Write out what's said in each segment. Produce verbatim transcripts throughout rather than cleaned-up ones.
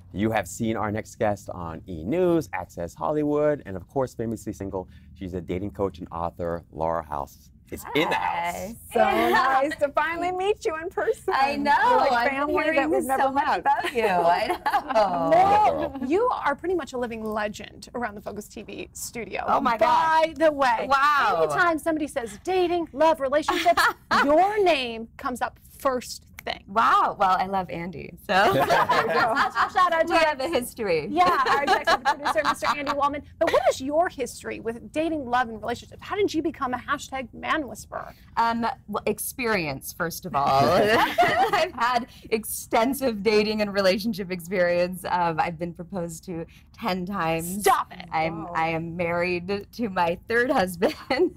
You have seen our next guest on E! News, Access Hollywood, and of course, famously single. She's a dating coach and author, Laurel House. Is Hi. in the house. So nice to finally meet you in person. I know. You're like I'm family that we've hearing never so much met. about you. I know. Laurel. You are pretty much a living legend around the Focus T V studio. Oh my By the way, Wow. anytime somebody says dating, love, relationships, your name comes up first thing. Wow. Well, I love Andy. So Shout out to we have a history. Yeah, our executive producer, Mister Andy Wallman. But what is your history with dating, love, and relationships? How did you become a hashtag man whisperer? Um, well, experience, first of all. I've had extensive dating and relationship experience. Um, I've been proposed to ten times. Stop it. I'm Wow. I am married to my third husband.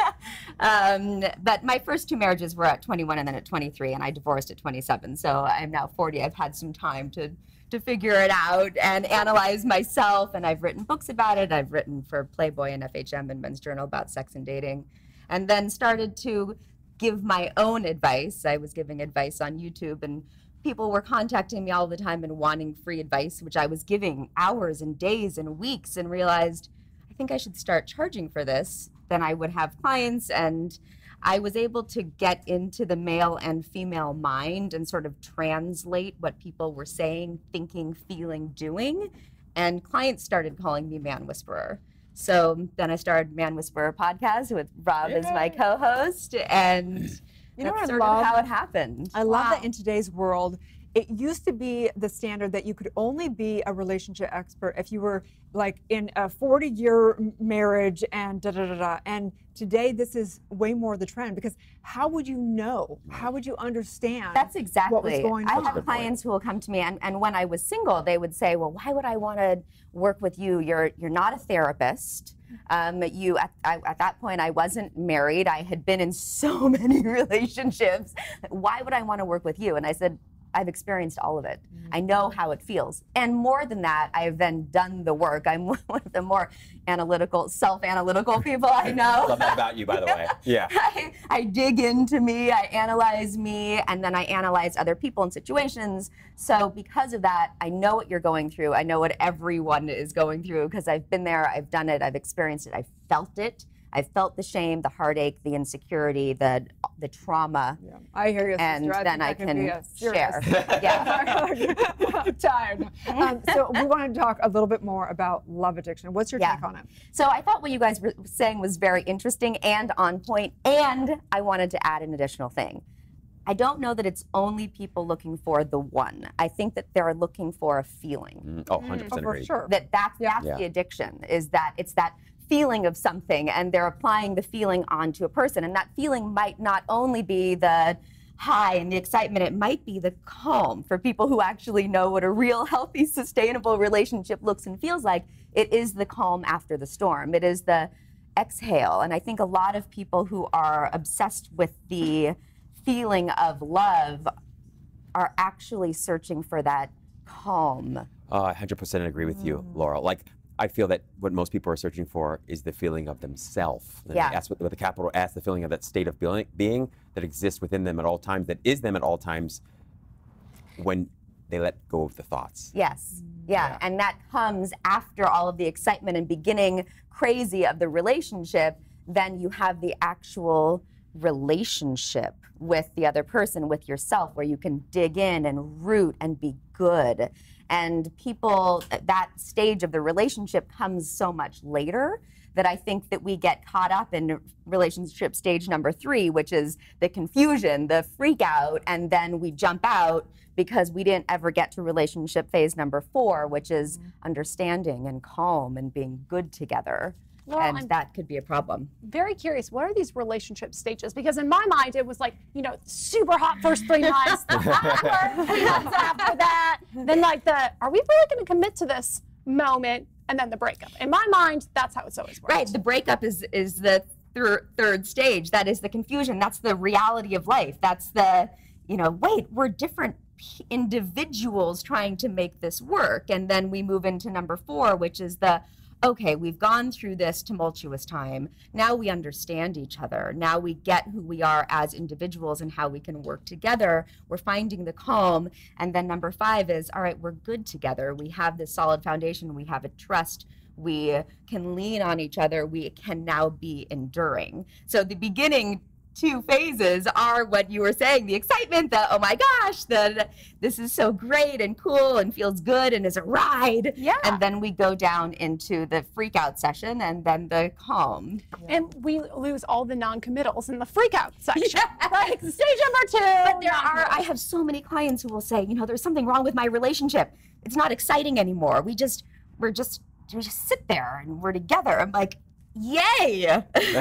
um, but my first two marriages were at twenty-one and then at twenty-three, and I divorced at twenty-seven. So I'm now forty. I've had some time to to figure it out and analyze myself, and I've written books about it. I've written for Playboy and F H M and Men's Journal about sex and dating, and then started to give my own advice. I was giving advice on YouTube, and people were contacting me all the time and wanting free advice, which I was giving hours and days and weeks, and realized I think I should start charging for this. Then I would have clients, and I was able to get into the male and female mind and sort of translate what people were saying, thinking, feeling, doing. And clients started calling me Man Whisperer. So then I started Man Whisperer podcast with Rob as my co-host, and You know that's what I sort love? of how it happened. I love Wow. that in today's world, it used to be the standard that you could only be a relationship expert if you were like in a forty year marriage and da da da da. And today this is way more the trend, because how would you know? How would you understand? That's exactly. what was going I on? have clients who will come to me, and, and when I was single, they would say, "Well, why would I want to work with you? You're you're not a therapist. Um, you at, I, at that point, I wasn't married. I had been in so many relationships. Why would I want to work with you?" And I said, I've experienced all of it. I know how it feels. And more than that, I have then done the work. I'm one of the more analytical, self-analytical people I know. Love that about you, by the way. Yeah. I, I dig into me, I analyze me, and then I analyze other people and situations. So because of that, I know what you're going through. I know what everyone is going through, because I've been there, I've done it, I've experienced it, I've felt it. I've felt the shame, the heartache, the insecurity, the the trauma, Yeah. I hear you, and sister. I then think I that can be a serious- share. Yeah. I'm tired. Um, so we want to talk a little bit more about love addiction. What's your Yeah. take on it? So I thought what you guys were saying was very interesting and on point, and I wanted to add an additional thing. I don't know that it's only people looking for the one. I think that they're looking for a feeling. Mm, oh, one hundred percent Oh, for agree. sure. That that's, Yeah. that's Yeah. the addiction, is that it's that feeling of something, and they're applying the feeling onto a person. And that feeling might not only be the high and the excitement, it might be the calm. For people who actually know what a real healthy, sustainable relationship looks and feels like, it is the calm after the storm. It is the exhale. And I think a lot of people who are obsessed with the feeling of love are actually searching for that calm. Uh, one hundred percent agree with you, Laurel. Like, I feel that what most people are searching for is the feeling of themselves. Yeah. That's with, with a capital S, the feeling of that state of being, being that exists within them at all times, that is them at all times when they let go of the thoughts. Yes. Yeah. Yeah. And that comes after all of the excitement and beginning crazy of the relationship. Then you have the actual relationship with the other person, with yourself, where you can dig in and root and be good. And people, that stage of the relationship comes so much later that I think that we get caught up in relationship stage number three, which is the confusion, the freak out, and then we jump out because we didn't ever get to relationship phase number four, which is understanding and calm and being good together. Laurel, and I'm- that could be a problem. Very curious, what are these relationship stages? Because in my mind, it was like, you know, super hot first three months, awkward three months after that, then like the, are we really going to commit to this moment, and then the breakup. In my mind, that's how it's always worked. Right, the breakup is is the thir third stage. That is the confusion. That's the reality of life. That's the, you know, wait, we're different p- individuals trying to make this work. And then we move into number four, which is the, okay, we've gone through this tumultuous time. Now we understand each other. Now we get who we are as individuals and how we can work together. We're finding the calm. And then number five is, all right, we're good together. We have this solid foundation. We have a trust. We can lean on each other. We can now be enduring. So the beginning two phases are what you were saying, the excitement, the oh my gosh, the this is so great and cool and feels good and is a ride. Yeah. And then we go down into the freak out session and then the calm. And we lose all the non-committals in the freak out section. Yeah. Like stage number two. But there are, I have so many clients who will say, you know, there's something wrong with my relationship. It's not exciting anymore. We just, we're just, we just sit there and we're together. I'm like, yay! That's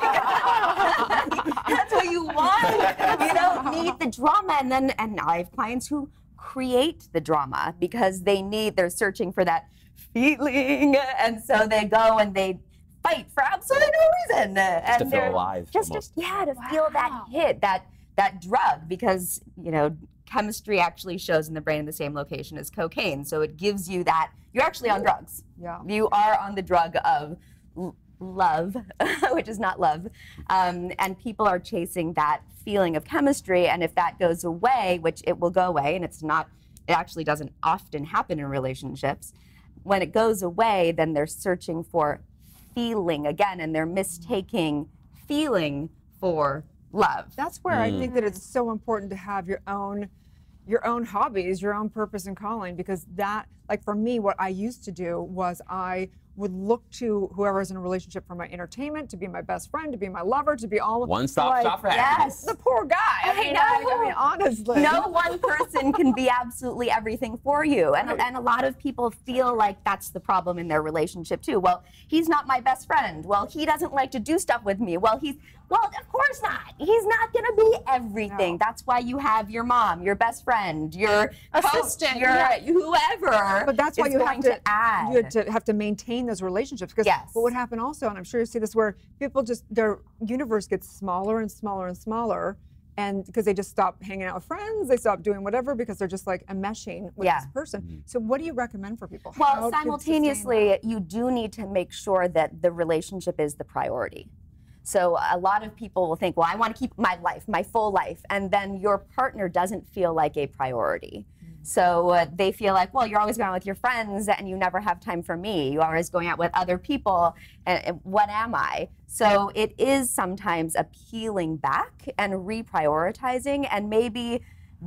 what you want. You don't need the drama. And then, and I have clients who create the drama because they need, they're searching for that feeling. And so they go and they fight for absolutely no reason. Just and to feel they're- alive. Just, almost. just yeah, to feel that Wow. hit, that that drug, because you know chemistry actually shows in the brain in the same location as cocaine. So it gives you that you're actually on drugs. Yeah. You are on the drug of l- love, which is not love, um, and people are chasing that feeling of chemistry. And if that goes away, which it will go away, and it's not, it actually doesn't often happen in relationships. When it goes away, then they're searching for feeling again, and they're mistaking feeling for love. That's where I think that it's so important to have your own your own hobbies, your own purpose and calling, because that, like for me, what I used to do was I would look to whoever is in a relationship for my entertainment, to be my best friend, to be my lover, to be all One-stop like, shop for happiness. Yes. the poor guy. I, I mean, know. I, I mean, honestly. No one person can be absolutely everything for you. And, and a lot of people feel like that's the problem in their relationship too. Well, he's not my best friend. Well, he doesn't like to do stuff with me. Well, he's, well, of course not. He's not going to be everything. No. That's why you have your mom, your best friend, your Assistant, coach, your yeah. whoever. But that's why is you going have to, add. you have to have to maintain those relationships. Because Yes. what would happen also, and I'm sure you see this, where people just, their universe gets smaller and smaller and smaller, and because they just stop hanging out with friends, they stop doing whatever because they're just like enmeshing with Yeah. this person. So what do you recommend for people? How Well, to sustain simultaneously, you do need to make sure that the relationship is the priority. So a lot of people will think, well, I want to keep my life, my full life, and then your partner doesn't feel like a priority. So uh, they feel like, well, you're always going out with your friends and you never have time for me. You're always going out with other people, and, and what am I? So it is sometimes a peeling back and reprioritizing and maybe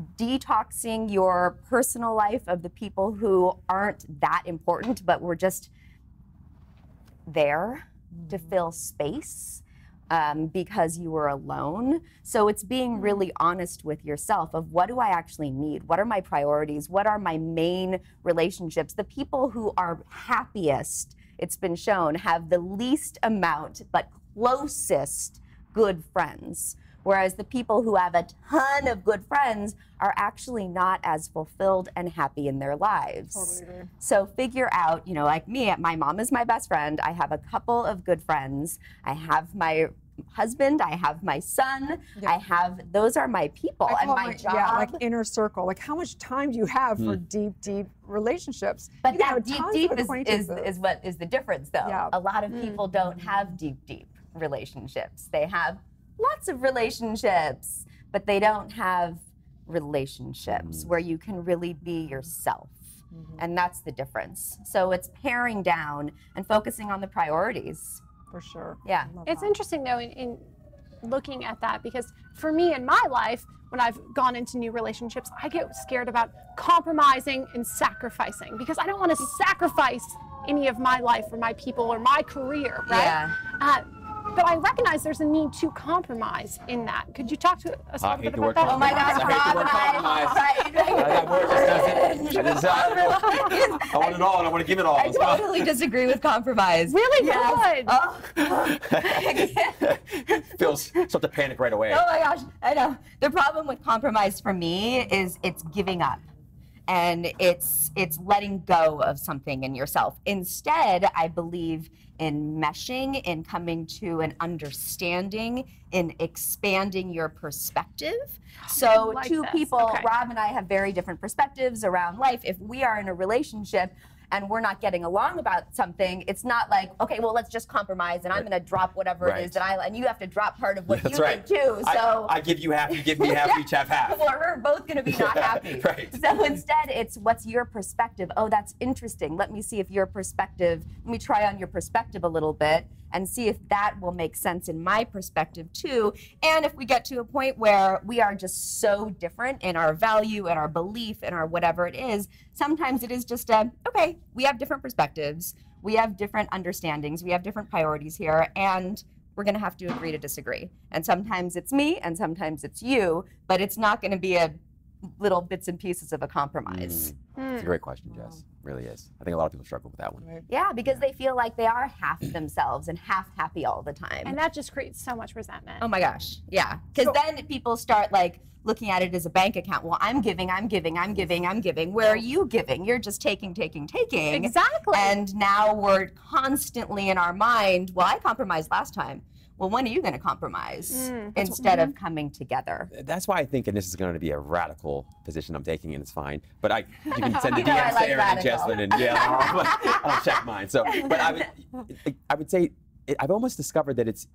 detoxing your personal life of the people who aren't that important, but were just there to fill space. Um, because you were alone. So it's being really honest with yourself of what do I actually need? What are my priorities? What are my main relationships? The people who are happiest, it's been shown, have the least amount but closest good friends. Whereas the people who have a ton of good friends are actually not as fulfilled and happy in their lives. Totally agree. So figure out, you know, like me, my mom is my best friend. I have a couple of good friends. I have my husband. I have my son. Yeah. I have, those are my people I and call it my job. Yeah, like inner circle. Like how much time do you have for deep, deep relationships? But You can that have deep, tons deep of is, is, acquaintances. is what is the difference though. Yeah. A lot of people don't have deep, deep relationships. They have lots of relationships, but they don't have relationships where you can really be yourself. And that's the difference. So it's paring down and focusing on the priorities. For sure. Yeah. Love It's that. interesting though in, in looking at that, because for me in my life, when I've gone into new relationships, I get scared about compromising and sacrificing because I don't want to sacrifice any of my life or my people or my career, right? Yeah. Uh, but I recognize there's a need to compromise in that. Could you talk to us a I little hate bit the word about that? Oh my gosh, I hate the word compromise. Right. That word just doesn't. It is, uh, I want it all, and I want to give it all. I Let's go. totally disagree with compromise. Really Yes. good. Oh. Feels start to panic right away. Oh my gosh, I know. The problem with compromise for me is it's giving up. And it's it's letting go of something in yourself. Instead, I believe in meshing, in coming to an understanding, in expanding your perspective. So like two this. people, Okay. Rob and I have very different perspectives around life. If we are in a relationship and we're not getting along about something, it's not like, okay, well, let's just compromise and I'm going to drop whatever Right. it is that I, and you have to drop part of what That's you right. did too. So I, I give you half, you give me half, we each have half. well, we're both going to be not happy. Right. So instead, it's what's your perspective? Oh, that's interesting. Let me see if your perspective, let me try on your perspective a little bit and see if that will make sense in my perspective too. And if we get to a point where we are just so different in our value and our belief and our whatever it is, sometimes it is just a, okay, we have different perspectives, we have different understandings, we have different priorities here, and we're going to have to agree to disagree. And sometimes it's me and sometimes it's you, but it's not going to be a little bits and pieces of a compromise. Mm. It's a great question, Jess. Really is. I think a lot of people struggle with that one. Right. Yeah, because they feel like they are half themselves and half happy all the time. And that just creates so much resentment. Oh my gosh, yeah. Because So- then people start like looking at it as a bank account. Well, I'm giving, I'm giving, I'm giving, I'm giving. Where are you giving? You're just taking, taking, taking. Exactly. And now we're constantly in our mind, well, I compromised last time. Well, when are you going to compromise Mm. instead of coming together? That's why I think, and this is going to be a radical position I'm taking, and it's fine. But I, you can send the You know I D Ms like to Erin and radical. Jesslyn, and yeah, I'll, I'll check mine. So, but I would, I would say, it, I've almost discovered that it's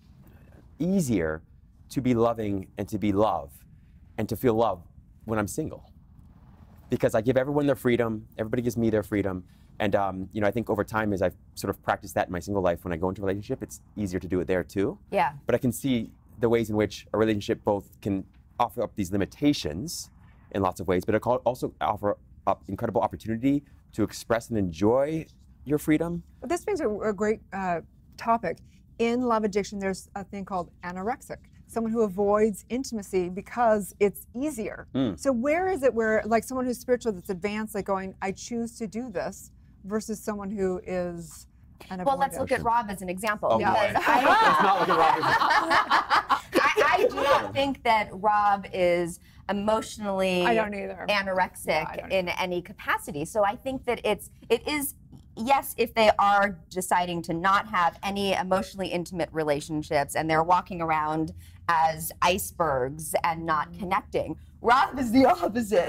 easier to be loving and to be loved and to feel love when I'm single, because I give everyone their freedom. Everybody gives me their freedom. And um, you know, I think over time, as I've sort of practiced that in my single life, when I go into a relationship, it's easier to do it there too. Yeah. But I can see the ways in which a relationship both can offer up these limitations in lots of ways, but it can also offer up incredible opportunity to express and enjoy your freedom. But this brings a, a great uh, topic. In love addiction, there's a thing called anorexic, someone who avoids intimacy because it's easier. Mm. So where is it where, like someone who's spiritual, that's advanced, like going, I choose to do this, versus someone who is an Well, let's avoider? look at Rob as an example. Oh, because boy. I, Let's not look at Robert. I, I do not think that Rob is emotionally I don't either. anorexic Yeah, I don't in any capacity. So I think that it's it is yes, if they are deciding to not have any emotionally intimate relationships and they're walking around as icebergs and not connecting. Rob is the opposite.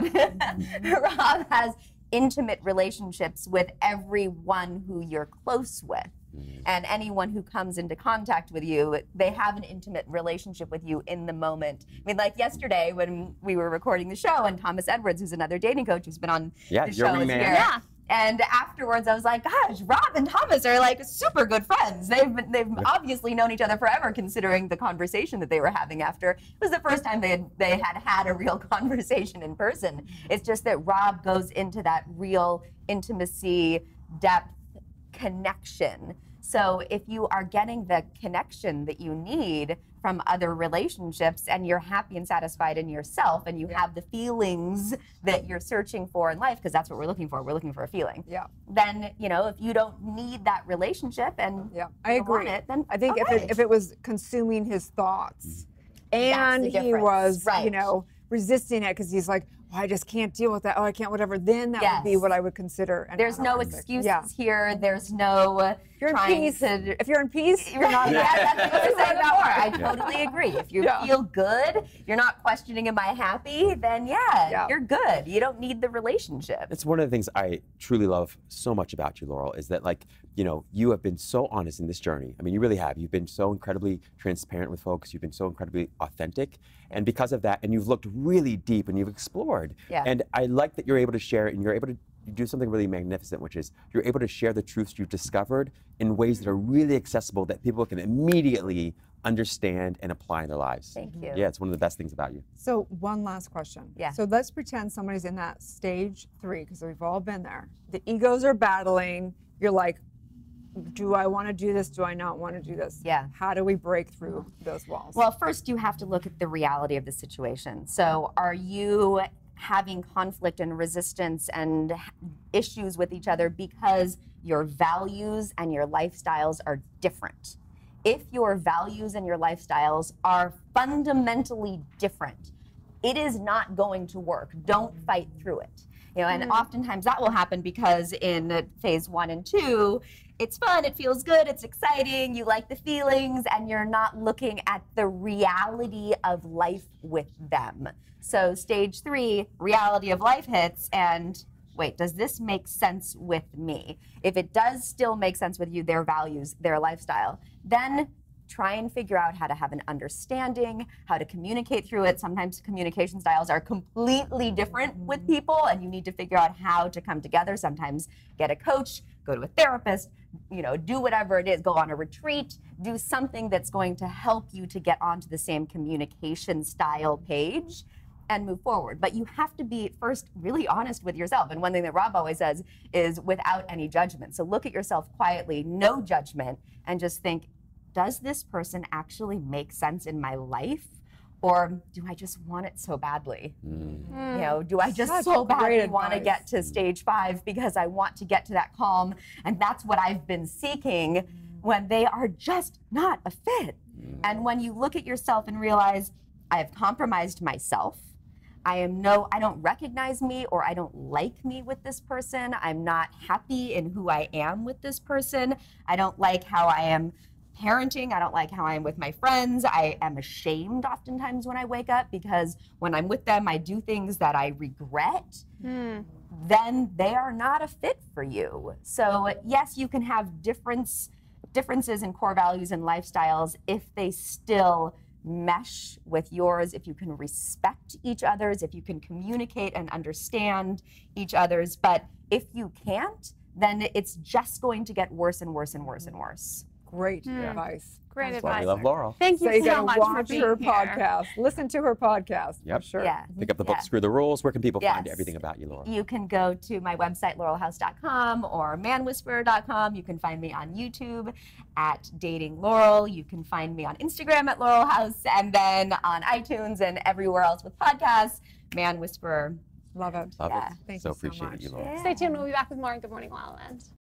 Rob has intimate relationships with everyone who you're close with. And anyone who comes into contact with you, they have an intimate relationship with you in the moment. I mean, like yesterday when we were recording the show, and Thomas Edwards, who's another dating coach who's been on Yeah, the your show, is wingman. here. Yeah. And afterwards, I was like, gosh, Rob and Thomas are like super good friends. They've been, they've obviously known each other forever, considering the conversation that they were having after. It was the first time they had, they had had a real conversation in person. It's just that Rob goes into that real intimacy, depth, connection. So if you are getting the connection that you need from other relationships and you're happy and satisfied in yourself and you have the feelings that you're searching for in life, because that's what we're looking for, we're looking for a feeling. Yeah. Then, you know, if you don't need that relationship and Yeah, I you don't want agree. it, then I think if okay. it if it was consuming his thoughts, and the he difference. was, you Right. know, resisting it because he's like, oh, I just can't deal with that. Oh, I can't, whatever. Then that would be Yes. what I would consider. An There's no anorexic. excuses Yeah. here. There's no uh, If you're in trying peace, to. if you're in peace, you're not. Yeah, that's what I was saying before. I Yeah. totally agree. If you Yeah. feel good, you're not questioning, am I happy? Then yeah, Yeah. you're good. You don't need the relationship. It's one of the things I truly love so much about you, Laurel, is that, like, you know, you have been so honest in this journey. I mean, you really have. You've been so incredibly transparent with folks. You've been so incredibly authentic. And because of that, and you've looked really deep and you've explored. Yeah. And I like that you're able to share and you're able to do something really magnificent, which is you're able to share the truths you've discovered in ways that are really accessible that people can immediately understand and apply in their lives. Thank you. Yeah, it's one of the best things about you. So one last question. Yeah. So let's pretend somebody's in that stage three, because we've all been there. The egos are battling. You're like, do I want to do this? Do I not want to do this? Yeah. How do we break through those walls? Well, first you have to look at the reality of the situation. So are you having conflict and resistance and h- issues with each other because your values and your lifestyles are different? If your values and your lifestyles are fundamentally different, it is not going to work. Don't fight through it. You know, and oftentimes that will happen because in phase one and two, it's fun, it feels good, it's exciting, you like the feelings, and you're not looking at the reality of life with them. So stage three, reality of life hits, and wait, does this make sense with me? If it does still make sense with you, their values, their lifestyle, then try and figure out how to have an understanding, how to communicate through it. Sometimes communication styles are completely different with people, and you need to figure out how to come together. Sometimes get a coach, go to a therapist, you know, do whatever it is, go on a retreat, do something that's going to help you to get onto the same communication style page and move forward. But you have to be first really honest with yourself. And one thing that Rob always says is without any judgment. So look at yourself quietly, no judgment, and just think, does this person actually make sense in my life? Or do I just want it so badly? Mm. You know, do I just Such so badly great want to advice. get to stage five because I want to get to that calm, and that's what I've been seeking, mm. when they are just not a fit. Mm. And when you look at yourself and realize, I have compromised myself, I am no, I don't recognize me, or I don't like me with this person, I'm not happy in who I am with this person, I don't like how I am parenting, I don't like how I am with my friends, I am ashamed oftentimes when I wake up because when I'm with them I do things that I regret, mm. then they are not a fit for you. So yes, you can have difference, differences in core values and lifestyles if they still mesh with yours, if you can respect each other's, if you can communicate and understand each other's. But if you can't, then it's just going to get worse and worse and worse and worse. Great Mm. advice. Great That's why advice. we love Laurel. Thank you So you so gotta much for watch being her here. podcast. Listen to her podcast. Yep. For sure. Yeah. Pick up the book, Yeah. Screw the Rules. Where can people find Yes. everything about you, Laurel? You can go to my website, laurel house dot com or man whisperer dot com. You can find me on YouTube at Dating Laurel. You can find me on Instagram at Laurel House, and then on iTunes and everywhere else with podcasts, Man Whisperer. Love it. Love Yeah. it. Thank so you so appreciate much. you, Laurel. Yeah. Stay tuned. We'll be back with more in Good Morning La La Land.